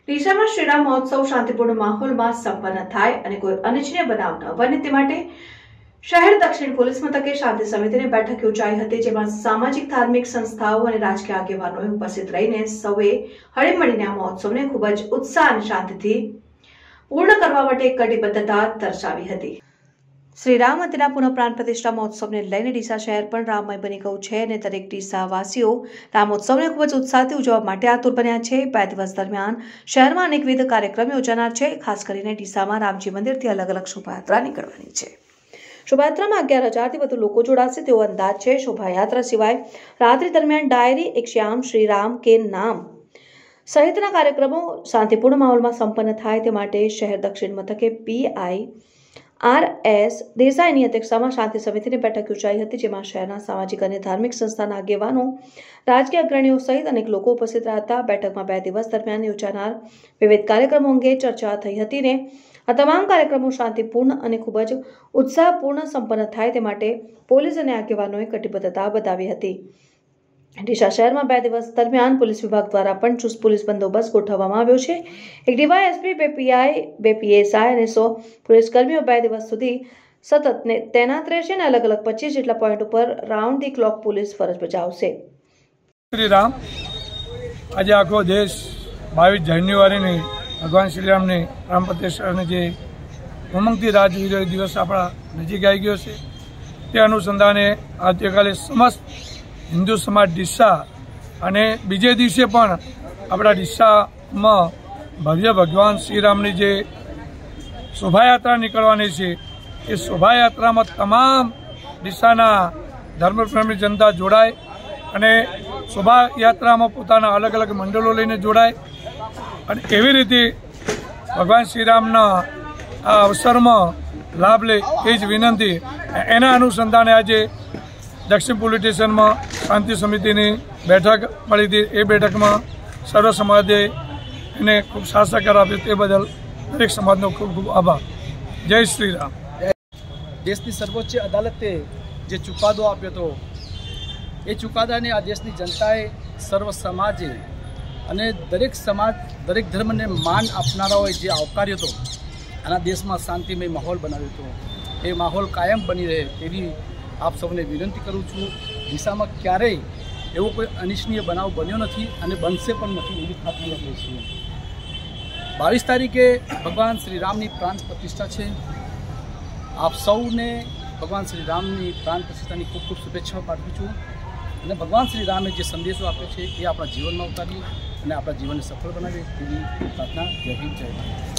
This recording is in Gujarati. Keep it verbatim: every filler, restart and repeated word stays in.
ડીસામાં શ્રીરામ મહોત્સવ શાંતિપૂર્ણ માહોલમાં સંપન્ન થાય અને કોઈ અનિચ્છનીય બનાવ ન બને તે માટે શહેર દક્ષિણ પોલીસ મથકે શાંતિ સમિતિની બેઠક યોજાઈ હતી, જેમાં સામાજિક ધાર્મિક સંસ્થાઓ અને રાજકીય આગેવાનોએ ઉપસ્થિત રહીને સૌએ હળીમળીને આ મહોત્સવને ખૂબ જ ઉત્સાહ અને શાંતિથી પૂર્ણ કરવા માટે કટિબદ્ધતા દર્શાવી હતી। શ્રી રામ મંદિરના પુનઃ પ્રાણ પ્રતિષ્ઠા મહોત્સવને લઈને ડીસા શહેર પણ રામમય બની ગયું છે અને દરેક ડીસાવાસીઓ રામોત્સવને ખૂબ જ ઉત્સાહથી ઉજવવા માટે આતુર બન્યા છે। બે દિવસ દરમિયાન શહેરમાં અનેકવિધ કાર્યક્રમો યોજાનાર છે। ખાસ કરીને ડીસામાં રામજી મંદિરથી અલગ અલગ શોભાયાત્રા નીકળવાની છે। શોભાયાત્રામાં અગિયાર હજારથી વધુ લોકો જોડાશે તેવો અંદાજ છે। શોભાયાત્રા સિવાય રાત્રિ દરમિયાન ડાયરી, એક શ્યામ શ્રી રામ કે નામ સહિતના કાર્યક્રમો શાંતિપૂર્ણ માહોલમાં સંપન્ન થાય તે માટે શહેર દક્ષિણ મથકે પીઆઈ આર એસ દેસાઈની અધ્યક્ષતામાં શાંતિ સમિતિની બેઠક યોજાઈ હતી, જેમાં શહેરના સામાજિક અને ધાર્મિક સંસ્થાના આગેવાનો, રાજકીય અગ્રણીઓ સહિત અનેક લોકો ઉપસ્થિત રહ્યા હતા। બેઠકમાં બે દિવસ દરમિયાન યોજાનાર વિવિધ કાર્યક્રમો અંગે ચર્ચા થઈ હતી ને આ તમામ કાર્યક્રમો શાંતિપૂર્ણ અને ખૂબ જ ઉત્સાહપૂર્ણ સંપન્ન થાય તે માટે પોલીસ અને આગેવાનોએ કટિબદ્ધતા બતાવી હતી। ડીસા શહેરમાં બે દિવસ દરમિયાન પોલીસ વિભાગ દ્વારા પણ ચુસ્ત પોલીસ બંદોબસ્ત ગોઠવવામાં આવ્યો છે। એક ડીવાયએસપી, બે પીઆઈ, બે પીએસઆઈ અને સો પોલીસ કર્મીઓ બે દિવસ સુધી સતત તૈનાત રહેશે અને અલગ અલગ પચીસ જેટલા પોઈન્ટ ઉપર રાઉન્ડ ધી ક્લોક પોલીસ ફરજ બજાવશે। શ્રી રામ આજે આખો દેશ બાવીસ જાન્યુઆરીની ભગવાન શ્રીરામની રામ પ્રતિષ્ઠાની જે ઉમંગથી રાહ જોઈ રહ્યો દિવસ આપણા નજીક આવી ગયો છે, તે અનુસંધાને આવતીકાલે સમસ્ત હિન્દુ સમાજ ડીસા અને બીજે દિવસે પણ આપણા ડીસામાં ભવ્ય ભગવાન શ્રીરામની જે શોભાયાત્રા નીકળવાની છે, એ શોભાયાત્રામાં તમામ ડીસાના ધર્મપ્રેમી જનતા જોડાય અને શોભાયાત્રામાં પોતાના અલગ અલગ મંડળો લઈને જોડાય અને એવી રીતે ભગવાન શ્રીરામના આ અવસરમાં લાભ લે એ જ વિનંતી। એના અનુસંધાને આજે દક્ષિણ પોલીસ સ્ટેશનમાં શાંતિ સમિતિની બેઠક મળી હતી। એ બેઠકમાં સર્વ સમાજે એને ખૂબ સાથ સહકાર આપ્યો તે બદલ દરેક સમાજનો ખૂબ ખૂબ આભાર। જય શ્રી રામ। દેશની સર્વોચ્ચ અદાલતે જે ચુકાદો આપ્યો હતો, એ ચુકાદાને આ દેશની જનતાએ, સર્વ સમાજે અને દરેક સમાજ, દરેક ધર્મને માન આપનારાઓએ જે આવકાર્યો હતો, આના દેશમાં શાંતિમય માહોલ બનાવ્યો હતો, એ માહોલ કાયમ બની રહે તેવી આપ સૌને વિનંતી કરું છું। ડીસામાં ક્યારેય એવો કોઈ અનિચ્છનીય બનાવ બન્યો નથી અને બનશે પણ નથી એવી ખાતરી આપીએ છીએ। બાવીસ તારીખે ભગવાન શ્રી રામની પ્રાણ પ્રતિષ્ઠા છે। આપ સૌને ભગવાન શ્રી રામની પ્રાણ પ્રતિષ્ઠાની ખૂબ ખૂબ શુભેચ્છાઓ પાઠવું છું અને ભગવાન શ્રી રામે જે સંદેશો આપ્યો છે એ આપણા જીવનમાં ઉતારીએ અને આપણા જીવનને સફળ બનાવીએ તેવી પ્રાર્થના। જય હિન્દ, જય ભારત।